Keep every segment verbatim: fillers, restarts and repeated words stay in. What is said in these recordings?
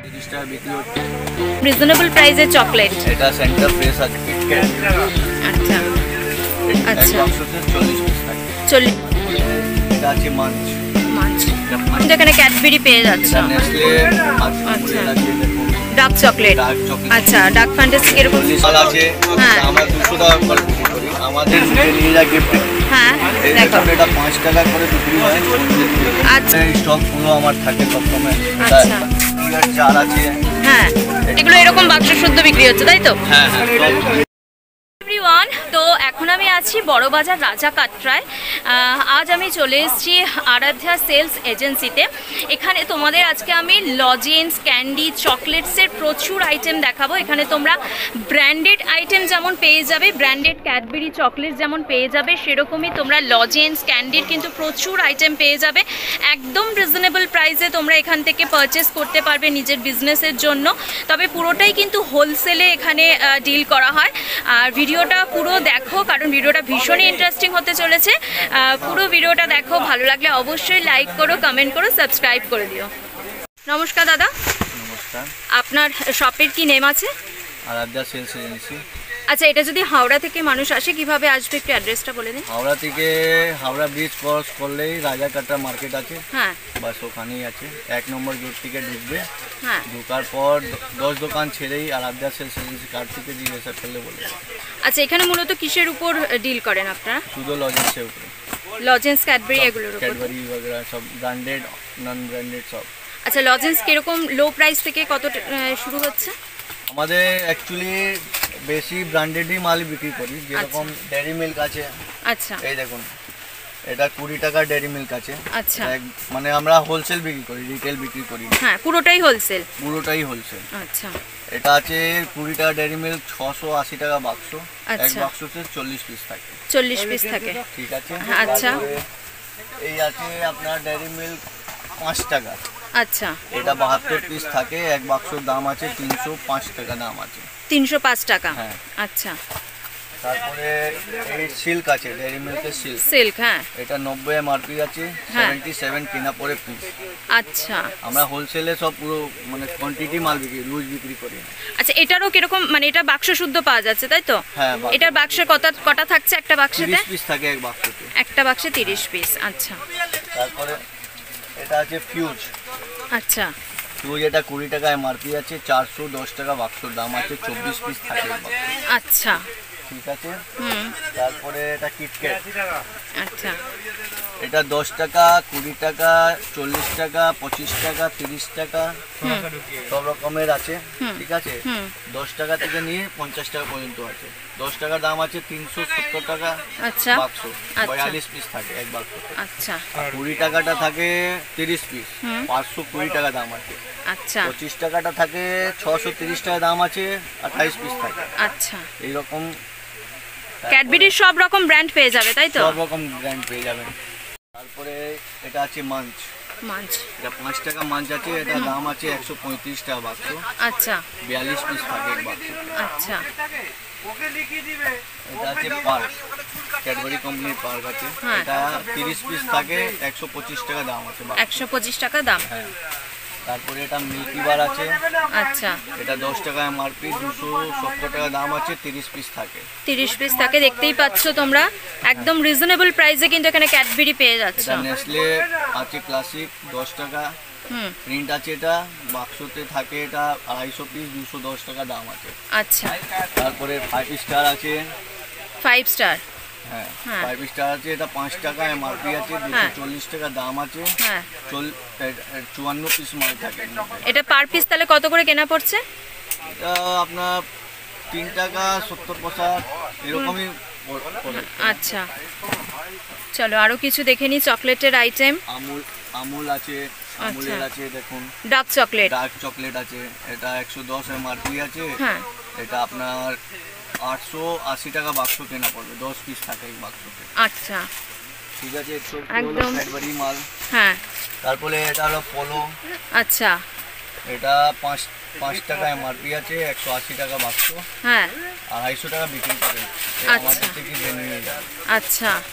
তিরিশ টাকা বিক্রি হচ্ছে। রিজনেবল প্রাইসে চকলেট। এটা সেন্টার ফ্রেশ আছে কিটক্যাট। আচ্ছা আচ্ছা চল্লিশ পিস থাকে। চল্লিশ। এটা আছে মাঞ্চ। মাঞ্চ এখানে ক্যাডবেরি পেয়ে যাচ্ছে। নেসলে আচ্ছা ডার্ক চকলেট। আচ্ছা ডার্ক ফ্যান্টাসি এরকম মাল আছে। হ্যাঁ আমরা দুশো টাকা করে বিক্রি করি। আমাদের নিয়ে যা গিফট। হ্যাঁ দেখো এটা পাঁচ টাকা করে বিক্রি হয়। আচ্ছা স্টক পুরো আমার থাকে সবসময়। আচ্ছা চাল আছে। হ্যাঁ এগুলো এরকম বাক্স শুদ্ধ বিক্রি হচ্ছে তাই তো? হ্যাঁ হ্যাঁ এভরিওয়ান, তো এখন আমি আছি বড়বাজার রাজাকাটরায়। আজ আমি চলে এসেছি আরাধ্যা সেলস এজেন্সিতে। এখানে তোমাদের আজকে আমি লজেন্স, ক্যান্ডি, চকলেটসের প্রচুর আইটেম দেখাবো। এখানে তোমরা ব্র্যান্ডেড আইটেম যেমন পেয়ে যাবে, ব্র্যান্ডেড ক্যাডবেরি চকলেট যেমন পেয়ে যাবে, সেরকমই তোমরা লজেন্স, ক্যান্ডির কিন্তু প্রচুর আইটেম পেয়ে যাবে। একদম রিজনেবল প্রাইসে তোমরা এখান থেকে পারচেস করতে পারবে নিজের বিজনেসের জন্য। তবে পুরোটাই কিন্তু হোলসেলে এখানে ডিল করা হয়। আর ভিডিওটা পুরো দেখো, কারণ ভিডিওটা ভীষণই ইন্টারেস্টিং হতে চলেছে। পুরো ভিডিওটা দেখো, ভালো লাগলে অবশ্যই লাইক করো, কমেন্ট করো, সাবস্ক্রাইব করে দিও। নমস্কার দাদা। নমস্কার। আপনার শপের কি নেম আছে? Aradhya Sales Agency. আচ্ছা, এটা যদি হাওড়া থেকে মানুষ আসে কিভাবে আসবে একটু অ্যাড্রেসটা বলে দিন। হাওড়া থেকে হাওড়া ব্রিজ ক্রস করলেই রাজাকাটরা মার্কেট আছে। হ্যাঁ বাস ওখানেই আছে। এক নম্বর গেট থেকে ঢুকবে। হ্যাঁ ঢোকার পর দশ দোকান ছেড়েই আরাধ্যা সেলস এজেন্সি কার্ড থেকে জিজ্ঞাসা করলে বলবে। আচ্ছা, এখানে মূলত কিসের উপর ডিল করেন আপনারা? শুধু লজেন্সের উপরে। লজেন্স, ক্যাডবেরি এগুলোর উপর? ক্যাডবেরি वगैरह সব ব্র্যান্ডেড, নন ব্র্যান্ডেড সব। আচ্ছা, লজেন্স কিরকম লো প্রাইস থেকে কত শুরু হচ্ছে? আমাদের অ্যাকচুয়ালি বেশি ব্র্যান্ডেডই মাল বিক্রি করি। যেরকম ডেয়ারি মিল্ক আছে। আচ্ছা এই দেখুন, এটা কুড়ি টাকা ডেয়ারি মিল্ক আছে। আচ্ছা মানে আমরা হোলসেল বিক্রি করি, রিটেল বিক্রি করি। হ্যাঁ পুরোটাই হোলসেল। পুরোটাই হোলসেল। আচ্ছা এটা আছে কুড়ি টাকা ডেয়ারি মিল্ক, ছশো আশি টাকা বাক্স। এক বাক্সতে চল্লিশ পিস থাকে। চল্লিশ পিস থাকে, ঠিক আছে। আচ্ছা এই আছে আপনার ডেয়ারি মিল্ক পাঁচ টাকা। আচ্ছা এটা বাহাত্তর পিস থাকে। এক বাক্সর দাম আছে তিনশো পাঁচ টাকা দাম আছে। তিনশো পাঁচ টাকা। হ্যাঁ আচ্ছা। তারপরে এই সিল্ক আছে, ডেয়ারি মিল্কের সিল্ক। সিল্ক হ্যাঁ এটা নব্বই এমআরপি আছে, সত্তর কেনা পরে পিস। আচ্ছা আমরা হোলসেলে সব পুরো মানে কোয়ান্টিটি মাল বিক্রি, লুজ বিক্রি করি। আচ্ছা এটারও কিরকম, মানে এটা বাক্স শুদ্ধ পাওয়া যাচ্ছে তাই তো? হ্যাঁ এটার বাক্সে কত কটা থাকছে? একটা বাক্সে তিরিশ পিস থাকে। এক বাক্সতে একটা বাক্সে তিরিশ পিস। আচ্ছা তারপরে এটা আছে ফিউজ। আচ্ছা ফিউজ এটা কুড়ি টাকা এমআরপি আছে, চারশো দশ টাকা বাক্সর দাম আছে, চব্বিশ পিস থাকে। আচ্ছা ঠিক আছে। হুম তারপরে এটা কিটক্যাট। আচ্ছা এটা দশ টাকা, কুড়ি টাকা, চল্লিশ টাকা, পঁচিশ টাকা, তিরিশ টাকা সব রকমের আছে। ঠিক আছে দশ টাকা থেকে নিয়ে পঞ্চাশ টাকা পর্যন্ত আছে। দশ টাকার দাম আছে তিনশো সত্তর টাকা বাক্স, বয়াল্লিশ পিস থাকে এক বাক্স। আচ্ছা কুড়ি টাকাটা থাকে তিরিশ পিস, পাঁচশো কুড়ি টাকা দাম আছে। আচ্ছা পঁচিশ টাকাটা থাকে ছশো তিরিশ টাকা দাম আছে, আঠাইশ পিস থাকে। আচ্ছা এইরকম ক্যাডবেরির সব রকম ব্র্যান্ড পেয়ে যাবে তাই তো? সব রকম ব্র্যান্ড পেয়ে যাবেন। তারপরে এটা আছে মাঞ্চ। মাঞ্চ এটা পাঁচ টাকা মাঞ্চ আছে, এটা দাম আছে একশো পঁয়ত্রিশ টাকা বাক্স। আচ্ছা বিয়াল্লিশ পিস থাকে এক বাক্স। আচ্ছা এটা আছে পার্ক, ক্যাডবেরি কোম্পানির পার্ক আছে। এটা তিরিশ পিস থাকে, একশো পঁচিশ টাকা দাম আছে। একশো পঁচিশ টাকা দাম। হ্যাঁ তারপরে এটা মিল্কি বার আছে। আচ্ছা এটা দশ টাকা এমআরপি, দুশো সত্তর টাকা দাম আছে, তিরিশ পিস থাকে। তিরিশ পিস থাকে, দেখতেই পাচ্ছ তোমরা একদম রিজনেবল প্রাইসে কিন্তু এখানে ক্যাডবেরি পেয়ে যাচ্ছে। এটা নেসলে আছে ক্লাসিক, দশ টাকা। হুম প্রিন্ট আছে, এটা বাক্সতে থাকে, এটা আড়াইশো পিস, দুশো দশ টাকা দাম আছে। আচ্ছা তারপরে ফাইভ স্টার আছে। ফাইভ স্টার হ্যাঁ ফাইভ স্টার আছে, এটা পাঁচ টাকা এমআরপি আছে, দুশো চল্লিশ টাকা দাম আছে। হ্যাঁ চুয়ান্ন পিস মাল থাকে। এটা পার পিস তাহলে কত করে কেনা পড়ছে? এটা আপনার তিন টাকা সত্তর পয়সা এরকমই। আচ্ছা চলো আরো কিছু দেখে নি চকলেটের আইটেম। আমুল আমুল আছে, আমুলের আছে দেখুন ডার্ক চকলেট। ডার্ক চকলেট আছে, এটা একশো দশ এমআরপি আছে। হ্যাঁ এটা আপনার আটশো আশি টাকা বাক্স কেনা পড়বে, দশ পিস থাকে এই বাক্সতে। আচ্ছা ঠিক আছে একদম ক্যাডবেরি মাল। হ্যাঁ তারপরে এটা হলো পোলো। আচ্ছা এটা পাঁচ পাঁচ টাকা এমআরপি আছে, একশো আশি টাকা বাক্স। হ্যাঁ আড়াইশো টাকা বিক্রি করে আমাদের থেকে নিয়ে যাবে। আচ্ছা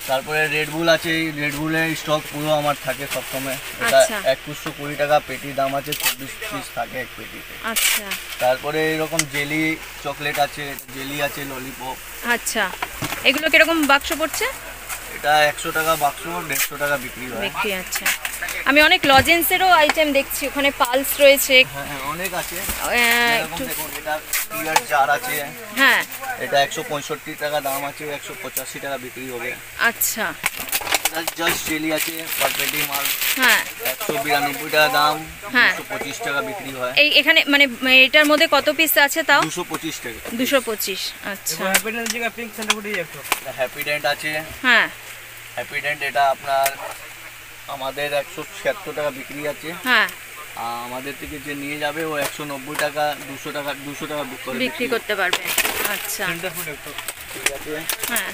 তারপরে রেড বুল আছে, এই রেড বুলের স্টক পুরো আমার থাকে সবসময়। এটা একুশশো কুড়ি টাকা পেটি দাম আছে, চব্বিশ পিস থাকে এক পেটিতে। আচ্ছা। তারপরে এরকম জেলি চকলেট আছে, জেলি আছে, ললিপপ। আচ্ছা, এগুলো কিরকম বাক্স পড়ছে? এটা একশো টাকা বাক্স, দেড়শো টাকা বিক্রি হয়। বিক্রি। আচ্ছা, আমি অনেক লজেন্সেরও আইটেম দেখছি, ওখানে পালস রয়েছে। হ্যাঁ অনেক আছে। দেখুন এটা ক্লিয়ার জার আছে। হ্যাঁ, এটা একশো পঁয়ষট্টি টাকা দাম আছে, একশো পঁচাশি টাকা বিক্রি হবে। আচ্ছা। এটা জাস্ট জেলি আছে, পারপেটি মাল। হ্যাঁ, একশো বিরানব্বই টাকা দাম, দুশো পঁচিশ টাকা বিক্রি হয়। এই এখানে মানে এটার মধ্যে কত পিস আছে তাও? দুশো পঁচিশ টাকা। দুশো পঁচিশ। আচ্ছা। হ্যাপি ডেন্ট আছে। হ্যাঁ, হ্যাপি ডেন্ট এটা আপনার আমাদের একশো ছিয়াত্তর টাকা বিক্রি আছে। হ্যাঁ, আমাদের থেকে যে নিয়ে যাবে ও একশো নব্বই টাকা, দুশো টাকা দুশো টাকা বিক্রি করতে পারবে। আচ্ছা, ঠিক আছে। হ্যাঁ,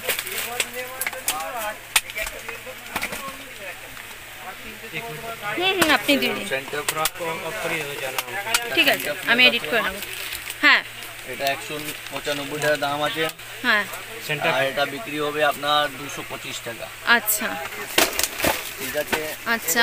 হুম হুম আপনি দিন। ঠিক আছে, আমি এডিট করে নেব। হ্যাঁ, এটা একশো পঁচানব্বই টাকা দাম আছে। হ্যাঁ, আর এটা বিক্রি হবে আপনার দুশো পঁচিশ টাকা। আচ্ছা, ঠিক আছে। আচ্ছা,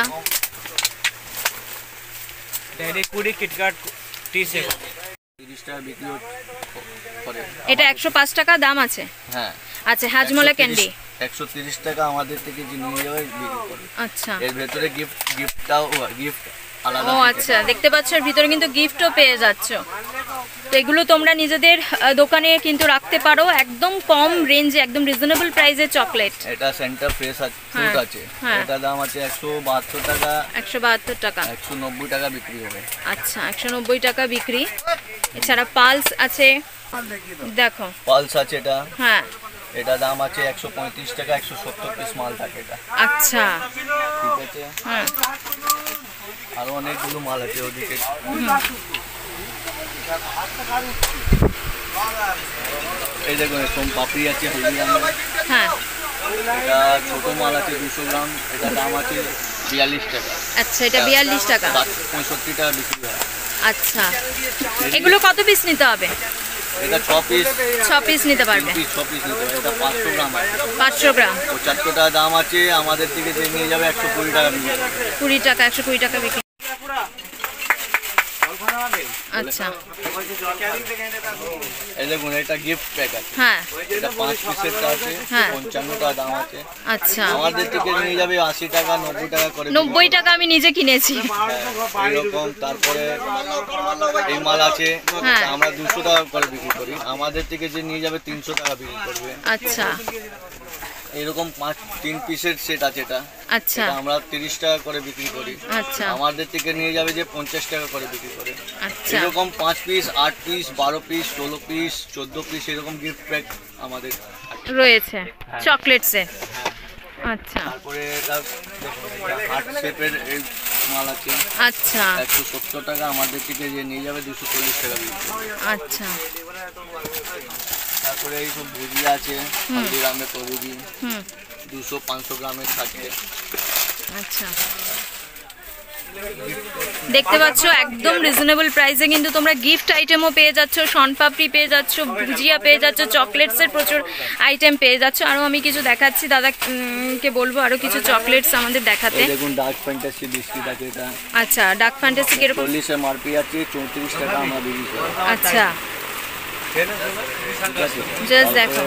তিরিশ টাকা বিক্রি করে। এটা একশো পাঁচ টাকা দাম আছে। হ্যাঁ। আচ্ছা, হাজমোলা ক্যান্ডি একশো তিরিশ টাকা আমাদের থেকে যে নিয়ে যাবে বিক্রি করে। আচ্ছা, এর ভেতরে গিফট গিফটটাও গিফট আলাদা। ও আচ্ছা, দেখতে পাচ্ছ এর ভিতরে কিন্তু গিফটও পেয়ে যাচ্ছ। তো এগুলো তোমরা নিজেদের দোকানে কিন্তু রাখতে পারো, একদম কম রেঞ্জে, একদম রিজনেবল প্রাইসে চকলেট। এটা সেন্টার ফ্রেশ ফ্রুট আছে, এটা দাম আছে একশো বাহাত্তর টাকা। একশো বাহাত্তর টাকা, একশো নব্বই টাকা বিক্রি হবে। আচ্ছা, একশো নব্বই টাকা বিক্রি। এছাড়া পালস আছে, দেখো পালস আছে এটা। হ্যাঁ, এটা দাম আছে একশো পঁয়ত্রিশ টাকা, একশো সত্তর পিস মাল থাকে এটা। আচ্ছা, ঠিক আছে। হ্যাঁ, আরো অনেকগুলো মাল আছে ওদিকে। এই দেখুন সোম পাপড়ি আছে, হ্যাঁ, এটা ছোট মাল আছে দুশো গ্রাম, এটা দাম আছে বিয়াল্লিশ টাকা। আচ্ছা, এটা বিয়াল্লিশ টাকা, পঁয়ষট্টি টাকা বিক্রি হয়। আচ্ছা, এগুলো কত পিস নিতে হবে? এটা ছ পিস ছ পিস নিতে পারবে। ছ পিস নিতে পারবে। এটা পাঁচশো গ্রাম আছে। পাঁচশো গ্রাম পঁচাত্তর টাকা দাম আছে, আমাদের থেকে যে নিয়ে যাবে একশো কুড়ি টাকা বিক্রি। কুড়ি টাকা, একশো কুড়ি টাকা বিক্রি। আচ্ছা, এই দেখুন এটা গিফট প্যাক আছে। হ্যাঁ, এটা পাঁচ পিসেরটা আছে, পঞ্চান্ন টাকা দাম আছে। আচ্ছা, আমাদের থেকে নিয়ে যাবে আশি টাকা, নব্বই টাকা করে। নব্বই টাকা আমি নিজে কিনেছি এরকম। তারপরে এই মাল আছে, আমরা দুশো টাকা করে বিক্রি করি, আমাদের থেকে যে নিয়ে যাবে তিনশো টাকা বিক্রি করবে। আচ্ছা, এরকম পাঁচ তিন পিসের সেট আছে এটা। আচ্ছা, আমরা তিরিশ টাকা করে বিক্রি করি। আচ্ছা, আমাদের থেকে নিয়ে যাবে যে পঞ্চাশ টাকা করে বিক্রি করে। আচ্ছা, এরকম পাঁচ পিস, আট পিস, বারো পিস, ষোলো পিস, চোদ্দ পিস এরকম গিফট প্যাক আমাদের রয়েছে চকলেটসে। আচ্ছা, তারপরে এটা হার্ট শেপের এই মাল আছে। আচ্ছা, একশো সত্তর টাকা, আমাদের থেকে যে নিয়ে যাবে দুশো চল্লিশ টাকা বিক্রি। আচ্ছা, তারপরে এই সব ভুজিয়া আছে, হলদিরামের প্রভুজি, দুশো পাঁচশো গ্রামের থাকে। আচ্ছা, দেখতে পাচ্ছ একদম রিজনেবল প্রাইসে কিন্তু তোমরা গিফট আইটেমও পেয়ে যাচ্ছ, শনপাপড়ি পেয়ে যাচ্ছ, ভুজিয়া পেয়ে যাচ্ছ, চকলেটসের প্রচুর আইটেম পেয়ে যাচ্ছ। আরও আমি কিছু দেখাচ্ছি, দাদা কে বলবো আরও কিছু চকলেটস আমাদের দেখাতে। দেখুন ডার্ক ফ্যান্টাসি বিস্কিট আছে এটা। আচ্ছা, ডার্ক ফ্যান্টাসি কিরকম? চল্লিশ এমআরপি আছে, চৌত্রিশ টাকা আমরা বিক্রি করি। আচ্ছা, জাস্ট দেখো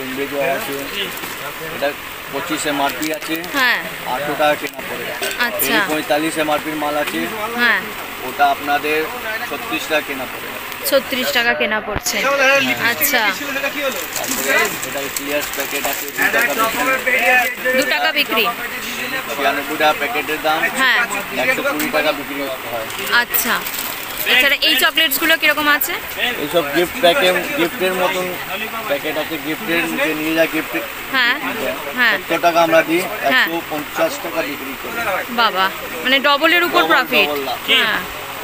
এটা পঁচিশ এমআরপি আছে, হ্যাঁ, আটশো টাকা কেনা পড়ে। আচ্ছা, পঁয়তাল্লিশ এমআরপির মাল আছে, হ্যাঁ, ওটা আপনাদের ছত্রিশ টাকা কেনা পড়ে। ছত্রিশ টাকা কেনা পড়ছে। আচ্ছা, এটা ক্লিয়ার প্যাকেট আছে, দু টাকা বিক্রি, ছিয়ানব্বই টাকা প্যাকেটের দাম। হ্যাঁ, একশো কুড়ি টাকা বিক্রি হয়। আচ্ছা, এছাড়া এই চকলেটসগুলো কিরকম আছে? এইসব গিফট প্যাকেট, গিফটের মতন প্যাকেট আছে, গিফটের নিচে নিয়ে যা গিফট। হ্যাঁ, হ্যাঁ, একশো টাকা আমরা দিই, একশো পঞ্চাশ টাকা বিক্রি করি। বাবা, মানে ডবলের উপর প্রফিট। হ্যাঁ,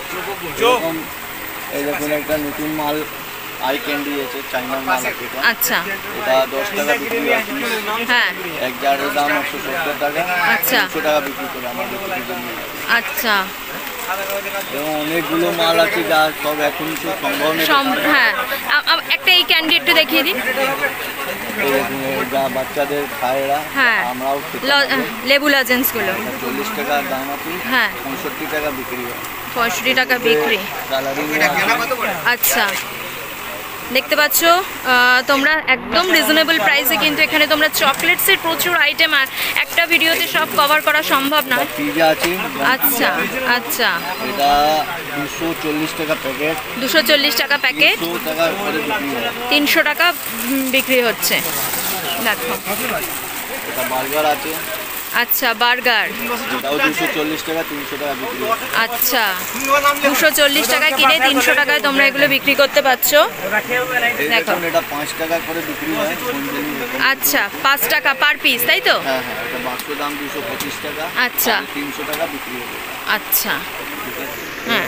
এই দেখুন একটা নতুন মাল আই ক্যান্ডি আছে, চাইনার মাল আছে এটা। আচ্ছা, এটা দশ টাকা বিক্রি হয়। হ্যাঁ, এক জারের দাম একশো সত্তর টাকা। আচ্ছা, একশো টাকা বিক্রি করে আমাদের থেকে। আচ্ছা, এবং অনেকগুলো মাল আছে যা সব এখন তো সম্ভব নেই। হ্যাঁ, একটা এই ক্যান্ডি একটু দেখিয়ে দিন। বাচ্চাদের খায়রা, হ্যাঁ আমরাও লেবু লজেন্সগুলো চল্লিশ টাকা দাম আছে, হ্যাঁ পঁয়ষট্টি টাকা বিক্রি হয়। পঁয়ষট্টি টাকা বিক্রি। আচ্ছা, দেখতে পাচ্ছ তোমরা একদম রিজনেবল প্রাইসে কিন্তু এখানে তোমরা চকলেটসের প্রচুর আইটেম, আর একটা ভিডিওতে সব কভার করা সম্ভব না। পিজা আছে। আচ্ছা আচ্ছা, এটা দুশো চল্লিশ টাকা প্যাকেট। দুশো চল্লিশ টাকা প্যাকেট, তিনশো টাকা বিক্রি হচ্ছে। দেখো এটা বার্গার আছে। আচ্ছা, বার্গার দুশো চল্লিশ টাকা, তিনশো টাকা বিক্রি। আচ্ছা, দুশো চল্লিশ টাকা কিনে তিনশো টাকায় তোমরা এগুলো বিক্রি করতে পারছো। দেখো এটা পাঁচ টাকা করে বিক্রি হয়। আচ্ছা, পাঁচ টাকা পার পিস, তাই তো? হ্যাঁ হ্যাঁ, এটা বাক্স দাম দুশো পঁচিশ টাকা। আচ্ছা, তিনশো টাকা বিক্রি হবে। আচ্ছা, হ্যাঁ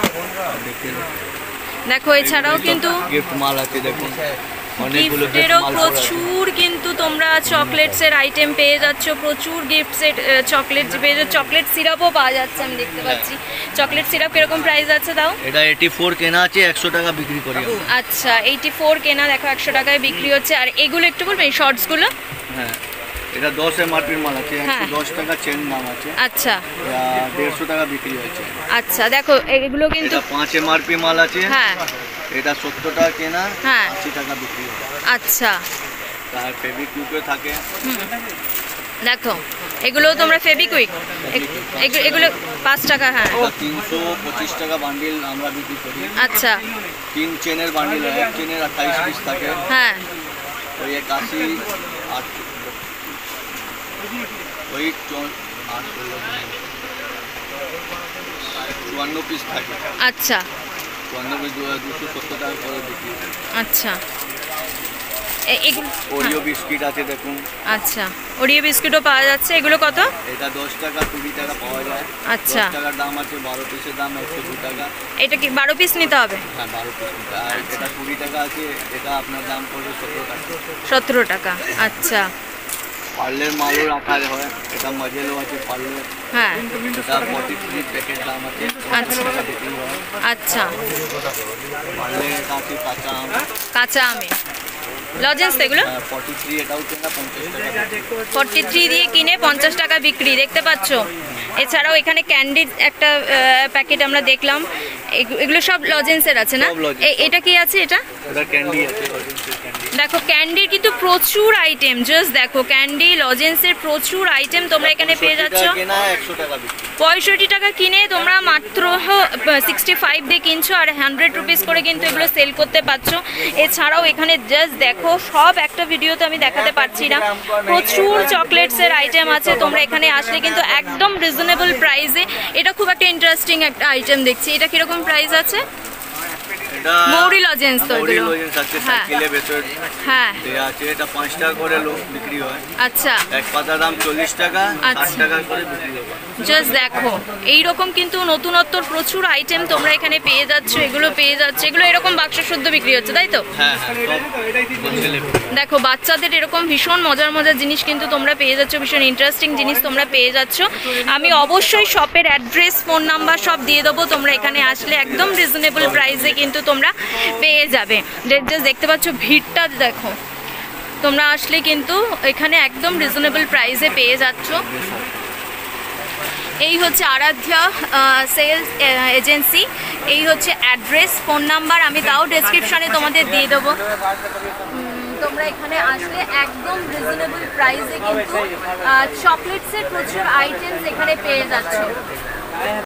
দেখো এছাড়াও কিন্তু গিফট মাল আছে। দেখো গিফটেরও প্রচুর কিন্তু তোমরা চকলেটসের আইটেম পেয়ে যাচ্ছ, প্রচুর গিফট সেট চকলেট পেয়ে যাচ্ছ। চকলেট সিরাপও পাওয়া যাচ্ছে, আমি দেখতে পাচ্ছি। চকলেট সিরাপ কিরকম প্রাইস আছে তাও? এটা এইটি ফোর কেনা আছে, একশো টাকা বিক্রি করি। আচ্ছা, এইটি ফোর কেনা, দেখো একশো টাকায় বিক্রি হচ্ছে। আর এগুলো একটু বলবেন শর্টসগুলো? হ্যাঁ, এটা দশ এমআরপির মাল আছে, একশো দশ টাকা চেন দাম আছে। আচ্ছা, দেড়শো টাকা বিক্রি হচ্ছে। আচ্ছা, দেখো এগুলো কিন্তু পাঁচ এমআরপি মাল আছে। হ্যাঁ, এটা সত্তর টাকা কেনা, হ্যাঁ আশি টাকা বিক্রি হয়। আচ্ছা, তার ফেভিকুইকও থাকে। দেখো এগুলো তোমরা ফেভিকুইক, এগুলো পাঁচ টাকা। হ্যাঁ, তিনশো পঁচিশ টাকা বান্ডিল আমরা বিক্রি করি। আচ্ছা, তিন চেনের বান্ডিল, এক চেনের আঠাইশ পিস থাকে। হ্যাঁ, ওই একাশি আট ওই চুয়ান্ন পিস থাকে। আচ্ছা, চুয়ান্ন পিস দুশো সত্তর টাকা করে বিক্রি। আচ্ছা, ওরিও বিস্কিট আছে দেখুন। আচ্ছা, ওরিও বিস্কিটও পাওয়া যাচ্ছে। এগুলো কত? এটা দশ টাকা কুড়ি টাকা পাওয়া যায়। আচ্ছা, দশ টাকার দাম আছে, বারো পিসের দাম একশো দু টাকা। এটা কি বারো পিস নিতে হবে? হ্যাঁ, বারো পিস নিতে। আর এটা কুড়ি টাকা আছে, এটা আপনার দাম পড়বে সতেরো টাকা। সতেরো টাকা। আচ্ছা, পার্লের মালও রাখা হয়। এটা মজেলো আছে পার্লের। হ্যাঁ, এটা ফর্টি থ্রি প্যাকেট দাম আছে। আচ্ছা আচ্ছা, পার্লের আছে কাঁচা আম। কাঁচা আমে লজেন্স এগুলো ফর্টি থ্রি, এটাও কেনা পঞ্চাশ টাকা। ফর্টি থ্রি দিয়ে কিনে পঞ্চাশ টাকা বিক্রি, দেখতে পাচ্ছ। এছাড়াও এখানে ক্যান্ডির একটা প্যাকেট আমরা দেখলাম। এগুলো সব লজেন্সের আছে না? এটা কি আছে? এটা ক্যান্ডি আছে। দেখো ক্যান্ডির কিন্তু প্রচুর আইটেম, জাস্ট দেখো ক্যান্ডি লজেন্সের প্রচুর আইটেম তোমরা এখানে পেয়ে যাচ্ছ। পঁয়ষট্টি টাকা কিনে তোমরা মাত্র সিক্সটি ফাইভ দিয়ে কিনছো, আর হান্ড্রেড রুপিস করে কিন্তু এগুলো সেল করতে পারছো। এছাড়াও এখানে জাস্ট দেখো, সব একটা ভিডিওতে আমি দেখাতে পারছি না, প্রচুর চকলেটসের আইটেম আছে। তোমরা এখানে আসলে কিন্তু একদম রিজনেবল প্রাইসে। এটা খুব একটা ইন্টারেস্টিং একটা আইটেম দেখছি। এটা কিরকম প্রাইস আছে? মৌরি লজেন্স তো এগুলো। হ্যাঁ হ্যাঁ, এটা পাঁচ টাকা করে বিক্রি হয়। আচ্ছা, এক পাতার দাম চল্লিশ টাকা, ষাট টাকা করে বিক্রি হয়। জাস্ট দেখো এইরকম কিন্তু নতুনত্বর প্রচুর আইটেম তোমরা এখানে পেয়ে যাচ্ছ। এগুলো পেয়ে যাচ্ছে, এগুলো এরকম বাক্স শুদ্ধ বিক্রি হচ্ছে, তাই তো? হ্যাঁ, দেখো বাচ্চাদের এরকম ভীষণ মজার মজার জিনিস কিন্তু তোমরা পেয়ে যাচ্ছ, ভীষণ ইন্টারেস্টিং জিনিস তোমরা পেয়ে যাচ্ছ। আমি অবশ্যই শপের অ্যাড্রেস, ফোন নাম্বার সব দিয়ে দেবো। তোমরা এখানে আসলে একদম রিজনেবল প্রাইসে কিন্তু তোমরা পেয়ে যাবে। জাস্ট দেখতে পাচ্ছ ভিড়টা দেখো, তোমরা আসলে কিন্তু এখানে একদম রিজনেবল প্রাইসে পেয়ে যাচ্ছ। এই হচ্ছে আরাধ্যা সেলস এজেন্সি, এই হচ্ছে অ্যাড্রেস, ফোন নাম্বার আমি তাও ডেসক্রিপশনে তোমাদের দিয়ে দেবো। তোমরা এখানে আসলে একদম রিজনেবল প্রাইসে কিন্তু চকলেটসের প্রচুর আইটেমস এখানে পেয়ে যাচ্ছ।